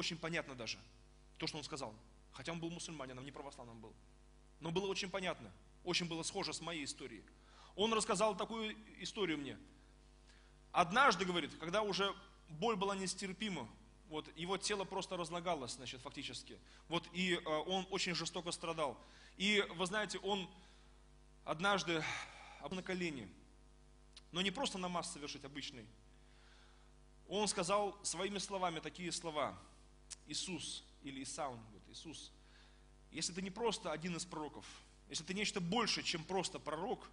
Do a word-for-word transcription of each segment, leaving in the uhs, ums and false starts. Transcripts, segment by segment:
очень понятно даже, то, что он сказал. Хотя он был мусульманином, не православным был. Но было очень понятно, очень было схоже с моей историей. Он рассказал такую историю мне. Однажды, говорит, когда уже боль была нестерпима, вот, его тело просто разлагалось, значит, фактически. Вот, и э, он очень жестоко страдал. И, вы знаете, он однажды на колени, но не просто намаз совершить обычный. Он сказал своими словами такие слова. Иисус, или Исаун, вот, Иисус, если ты не просто один из пророков, если ты нечто больше, чем просто пророк,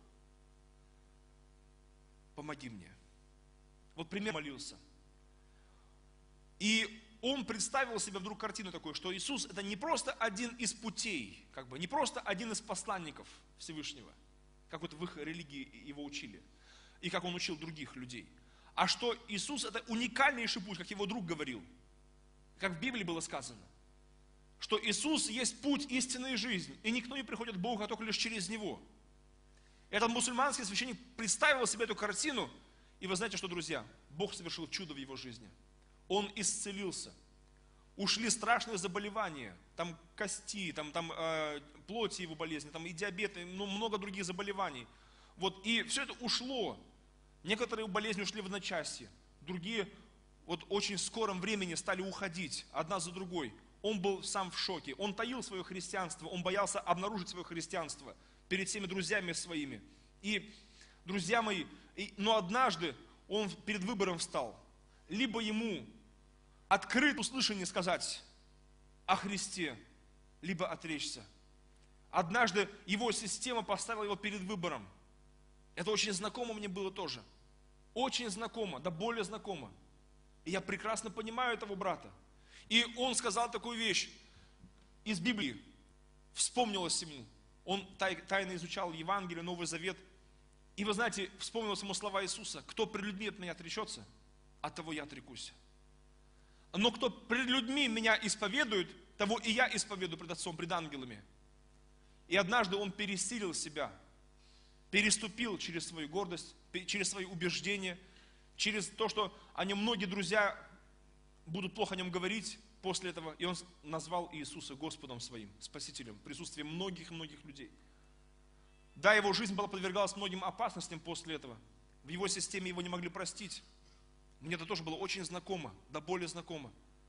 помоги мне. Вот пример молился. И он представил себе вдруг картину такую, что Иисус это не просто один из путей, как бы, не просто один из посланников Всевышнего, как вот в их религии его учили, и как он учил других людей, а что Иисус это уникальнейший путь, как его друг говорил, как в Библии было сказано, что Иисус есть путь истинной жизни, и никто не приходит к Богу, а только лишь через Него. Этот мусульманский священник представил себе эту картину, и вы знаете что, друзья, Бог совершил чудо в его жизни. Он исцелился. Ушли страшные заболевания, там кости, там, там э, плоти его болезни, там и диабет, и ну, много других заболеваний. Вот, и все это ушло. Некоторые болезни ушли в одночасье, другие вот очень в скором времени стали уходить, одна за другой. Он был сам в шоке, он таил свое христианство, он боялся обнаружить свое христианство перед всеми друзьями своими. И, друзья мои, и, но однажды он перед выбором встал. Либо ему открыть услышание сказать о Христе, либо отречься. Однажды его система поставила его перед выбором. Это очень знакомо мне было тоже. Очень знакомо, да более знакомо. И я прекрасно понимаю этого брата. И он сказал такую вещь из Библии. Вспомнилось ему. Он тайно изучал Евангелие, Новый Завет. И вы знаете, вспомнилось ему слова Иисуса. Кто пред людьми от меня отречется, от того я отрекусь. Но кто пред людьми меня исповедует, того и я исповедую пред Отцом, пред ангелами. И однажды он пересилил себя, переступил через свою гордость, через свои убеждения, через то, что о нем многие друзья будут плохо о нем говорить после этого. И он назвал Иисуса Господом своим, Спасителем, в присутствии многих-многих людей. Да, его жизнь была подвергалась многим опасностям после этого. В его системе его не могли простить. Мне это тоже было очень знакомо, да более знакомо.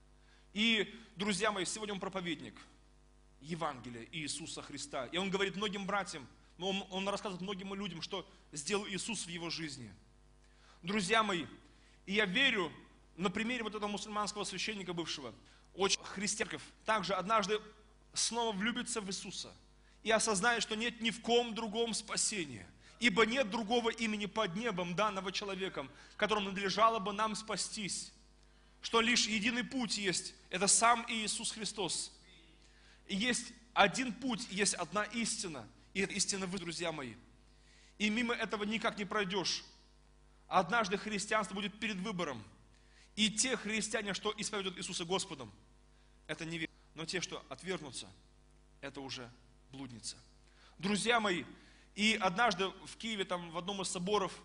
И, друзья мои, сегодня он проповедник Евангелия Иисуса Христа. И он говорит многим братьям, он, он рассказывает многим людям, что сделал Иисус в его жизни. Друзья мои, и я верю, на примере вот этого мусульманского священника бывшего, очень христианцев, также однажды снова влюбится в Иисуса и осознает, что нет ни в ком другом спасения. Ибо нет другого имени под небом, данного человеком, которому надлежало бы нам спастись. Что лишь единый путь есть, это сам Иисус Христос. И есть один путь, есть одна истина. И эта истина вы, друзья мои. И мимо этого никак не пройдешь. Однажды христианство будет перед выбором. И те христиане, что исповедуют Иисуса Господом, это неверно. Но те, что отвергнутся, это уже блудница. Друзья мои, и однажды в Киеве, там в одном из соборов,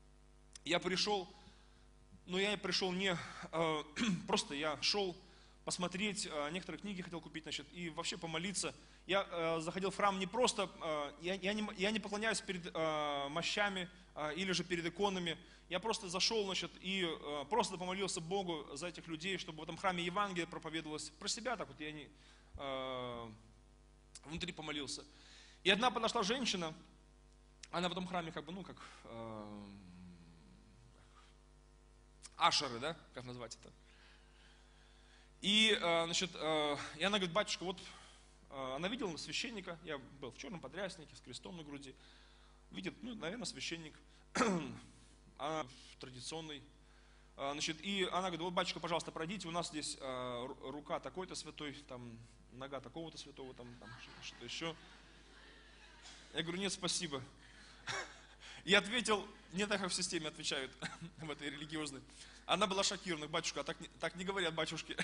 я пришел, но я пришел не, э, просто я шел посмотреть, э, некоторые книги хотел купить, значит, и вообще помолиться. Я э, заходил в храм не просто, э, я, я, не, я не поклоняюсь перед э, мощами э, или же перед иконами, я просто зашел, значит, и э, просто помолился Богу за этих людей, чтобы в этом храме Евангелие проповедовалось. Про себя так вот я не, э, внутри помолился. И одна подошла женщина, она в этом храме как бы, ну, как э, ашеры, да, как назвать это. И, э, значит, э, и она говорит, батюшка, вот, э, она видела священника, я был в черном подряснике, с крестом на груди, видит, ну, наверное, священник, она традиционный, э, значит, и она говорит, вот, батюшка, пожалуйста, пройдите, у нас здесь э, рука такой-то святой, там, нога такого-то святого, там, там что-то еще. Я говорю, нет, спасибо. Я ответил, не так, как в системе отвечают, в этой религиозной. Она была шокирована, батюшка, а так, так не говорят батюшки.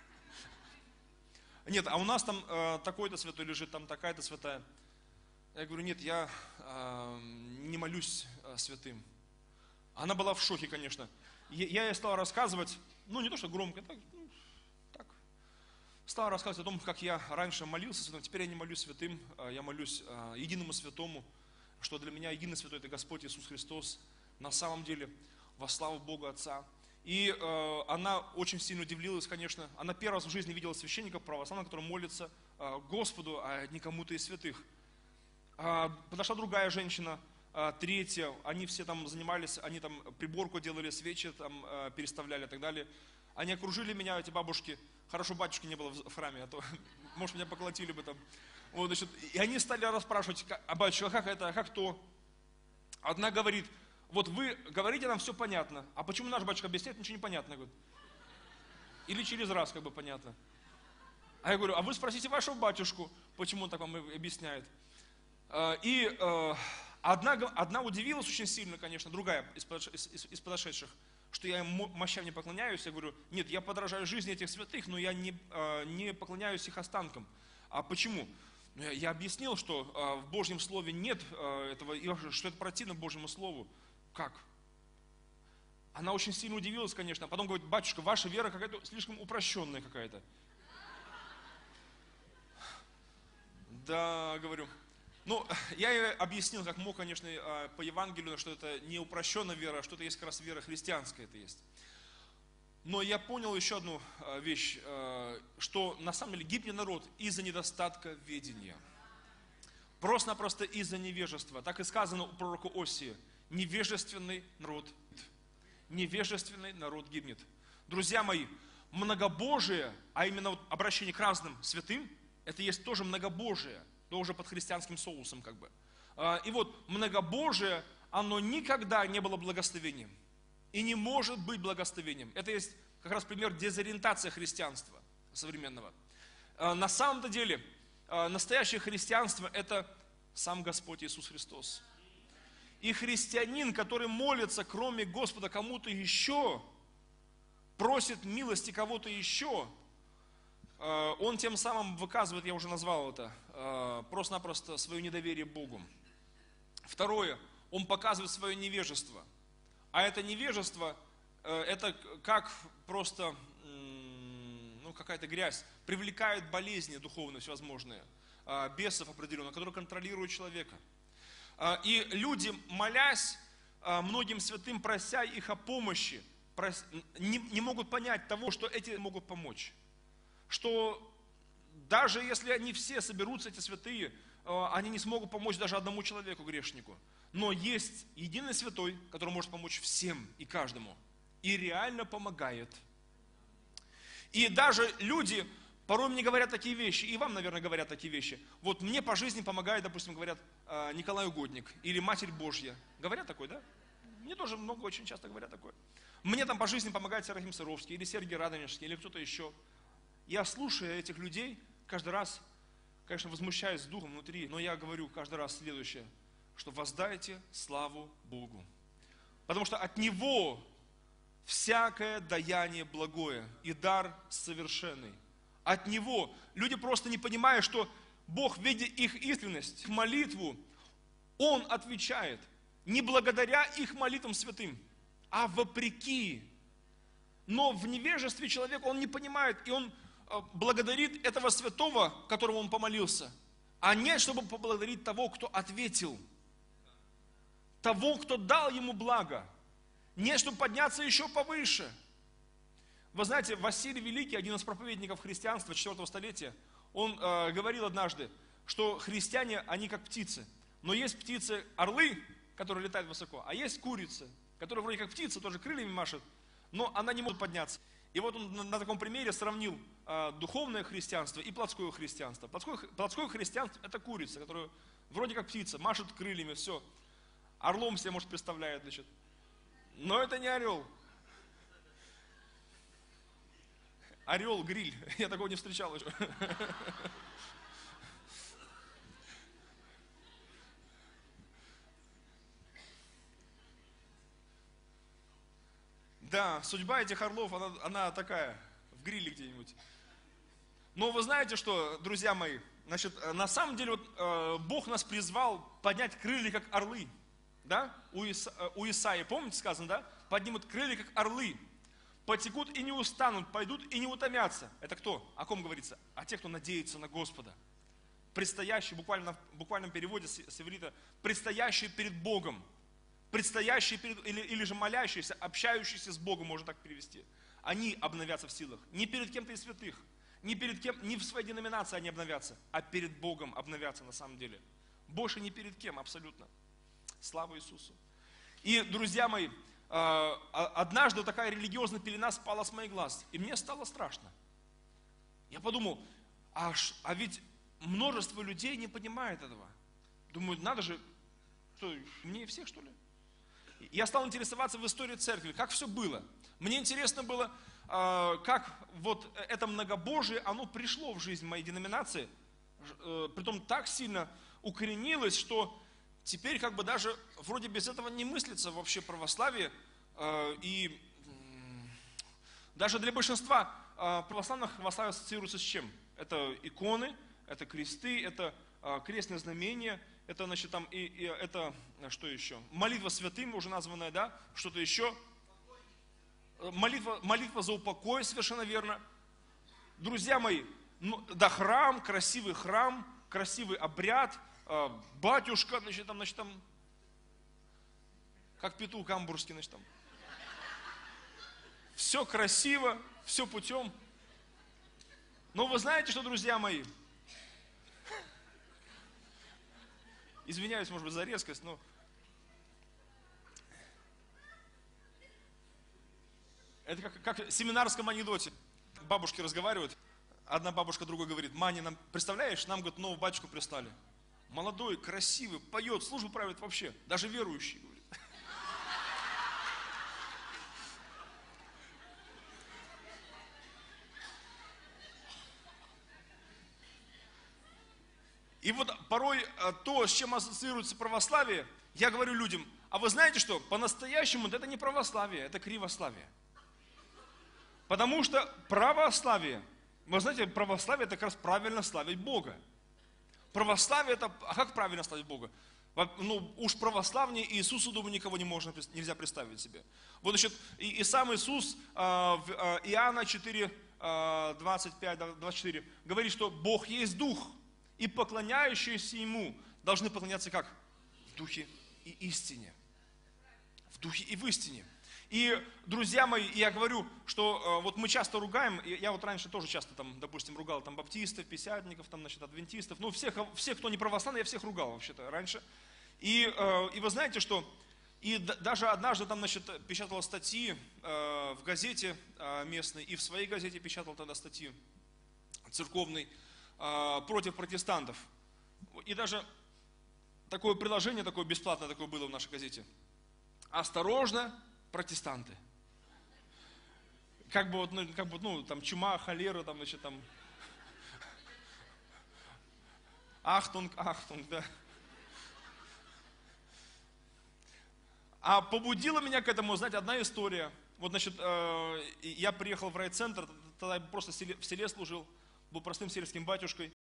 Нет, а у нас там э, такой-то святой лежит, там такая-то святая. Я говорю, нет, я э, не молюсь э, святым. Она была в шоке, конечно. Я, я ей стал рассказывать, ну не то, что громко, так, ну, так. стал рассказывать о том, как я раньше молился святым, теперь я не молюсь святым, я молюсь единому святому, что для меня единый святой – это Господь Иисус Христос, на самом деле, во славу Бога Отца. И э, она очень сильно удивилась, конечно, она первый раз в жизни видела священника православного, который молится э, Господу, а не кому-то из святых. А, подошла другая женщина, а, третья, они все там занимались, они там приборку делали, свечи там а, переставляли и так далее. Они окружили меня, эти бабушки. Хорошо, батюшки не было в храме, а то, может, меня поколотили бы там. Вот, значит, и они стали расспрашивать, а батюшка, как это, а как то? Одна говорит, вот вы говорите, нам все понятно, а почему наш батюшка объясняет, ничего не понятно. Говорит. Или через раз как бы понятно. А я говорю, а вы спросите вашего батюшку, почему он так вам объясняет. И одна, одна удивилась очень сильно, конечно, другая из, из, из подошедших, что я им мощам не поклоняюсь. Я говорю, нет, я подражаю жизни этих святых, но я не, не поклоняюсь их останкам. А почему? Я объяснил, что в Божьем Слове нет этого, и что это противно Божьему Слову. Как? Она очень сильно удивилась, конечно, а потом говорит, батюшка, ваша вера какая-то слишком упрощенная какая-то. Да, говорю. Ну, я ей объяснил, как мог, конечно, по Евангелию, что это не упрощенная вера, а что это есть как раз вера христианская это есть. Но я понял еще одну вещь, что на самом деле гибнет народ из-за недостатка ведения. Просто-напросто из-за невежества. Так и сказано у пророка Осии. Невежественный народ, невежественный народ гибнет. Друзья мои, многобожие, а именно вот обращение к разным святым, это есть тоже многобожие, но уже под христианским соусом как бы. И вот многобожие, оно никогда не было благословением. И не может быть благословением. Это есть как раз пример дезориентации христианства современного. На самом-то деле, настоящее христианство – это сам Господь Иисус Христос. И христианин, который молится, кроме Господа, кому-то еще, просит милости кого-то еще, он тем самым выказывает, я уже назвал это, просто-напросто свое недоверие Богу. Второе, он показывает свое невежество. А это невежество, это как просто ну, какая-то грязь, привлекает болезни духовные всевозможные, бесов определенно, которые контролируют человека. И люди, молясь многим святым, прося их о помощи, не могут понять того, что эти могут помочь. Что даже если они все соберутся, эти святые, они не смогут помочь даже одному человеку, грешнику. Но есть единый святой, который может помочь всем и каждому. И реально помогает. И даже люди порой мне говорят такие вещи, и вам, наверное, говорят такие вещи. Вот мне по жизни помогает, допустим, говорят, Николай Угодник или Матерь Божья. Говорят такое, да? Мне тоже много, очень часто говорят такое. Мне там по жизни помогает Серафим Саровский, или Сергий Радонежский, или кто-то еще. Я, слушая этих людей, каждый раз, конечно, возмущаюсь с духом внутри, но я говорю каждый раз следующее, что воздайте славу Богу. Потому что от Него всякое даяние благое и дар совершенный. От Него люди просто не понимают, что Бог, видя их искренность, их молитву, Он отвечает не благодаря их молитвам святым, а вопреки. Но в невежестве человек, он не понимает, и он благодарит этого святого, которому он помолился, а не чтобы поблагодарить того, кто ответил, того, кто дал ему благо, не чтобы подняться еще повыше. Вы знаете, Василий Великий, один из проповедников христианства четвёртого столетия, он э, говорил однажды, что христиане, они как птицы, но есть птицы орлы, которые летают высоко, а есть курицы, которые вроде как птица, тоже крыльями машет, но она не может подняться. И вот он на, на таком примере сравнил э, духовное христианство и плотское христианство. Плотское, плотское христианство – это курица, которая вроде как птица, машет крыльями, все. Орлом себе, может, представляет, значит. Но это не орел. Орел, гриль. Я такого не встречал еще. Да, судьба этих орлов, она, она такая, в гриле где-нибудь. Но вы знаете что, друзья мои, значит, на самом деле вот, э, Бог нас призвал поднять крылья, как орлы. Да? У, Иса, у Исаии, помните, сказано, да? Поднимут крылья, как орлы. потекут и не устанут, пойдут и не утомятся. Это кто? О ком говорится? О тех, кто надеется на Господа. Предстоящий, буквально в буквальном переводе с иврита, предстоящий перед Богом. Предстоящие перед, или, или же молящиеся, общающиеся с Богом, можно так перевести. Они обновятся в силах. Не перед кем-то из святых, не перед кем, не в своей деноминации они обновятся, а перед Богом обновятся на самом деле. Больше не перед кем абсолютно. Слава Иисусу. И, друзья мои, однажды такая религиозная пелена спала с моих глаз, и мне стало страшно. Я подумал, а, а ведь множество людей не понимает этого. Думаю, надо же, что, мне всех, что ли? Я стал интересоваться в истории церкви, как все было. Мне интересно было, как вот это многобожие, оно пришло в жизнь моей деноминации, притом так сильно укоренилось, что теперь как бы даже вроде без этого не мыслится вообще православие. И даже для большинства православных православие ассоциируется с чем? Это иконы, это кресты, это крестное знамение, это, значит, там, и, и это, что еще? Молитва святым, уже названная, да? Что-то еще? Молитва, молитва за упокой, совершенно верно. Друзья мои, ну, да, храм, красивый храм, красивый обряд, э, батюшка, значит, там, значит, там, как петух гамбургский, значит, там. Все красиво, все путем. Но вы знаете, что, друзья мои, извиняюсь, может быть, за резкость, но это как, как в семинарском анекдоте. Бабушки разговаривают, одна бабушка другой говорит: Маня, нам, представляешь, нам, говорит, нового батюшку прислали. Молодой, красивый, поет, службу правит вообще, даже верующий, говорит. И вот порой то, с чем ассоциируется православие, я говорю людям, а вы знаете что, по-настоящему это не православие, это кривославие. Потому что православие, вы знаете, православие это как раз правильно славить Бога. Православие это, а как правильно славить Бога? Ну, уж православнее Иисусу, думаю, никого не можно, нельзя представить себе. Вот, значит, и, и сам Иисус, э, в э, Иоанна четыре, двадцать пять двадцать четыре, говорит, что Бог есть Дух, и поклоняющиеся Ему должны поклоняться как? В Духе и истине. В Духе и в истине. И, друзья мои, я говорю, что э, вот мы часто ругаем, я вот раньше тоже часто, там, допустим, ругал там, баптистов, пятидесятников, там, значит, адвентистов, ну, всех, всех, кто не православный, я всех ругал вообще-то раньше. И, э, и вы знаете, что и д- даже однажды там, значит, печатал статьи э, в газете э, местной, и в своей газете печатал тогда статьи церковной э, против протестантов. И даже такое приложение, такое бесплатное такое было в нашей газете. Осторожно, протестанты. Как бы вот, ну, как бы, ну, там, чума, холера, там, значит, там, ахтунг, ахтунг, да. А побудила меня к этому, знаете, одна история. Вот, значит, э, я приехал в райцентр, тогда я просто в селе, в селе служил, был простым сельским батюшкой.